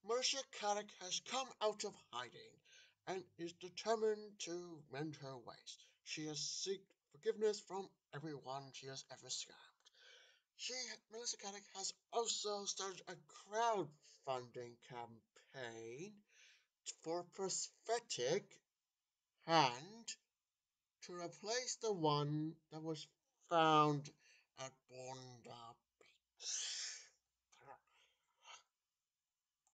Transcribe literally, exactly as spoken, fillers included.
Marcia Caddick has come out of hiding and is determined to mend her ways. She has sought forgiveness from everyone she has ever scammed. She, Melissa Caddick has also started a crowdfunding campaign for a prosthetic hand to replace the one that was found at Bondi.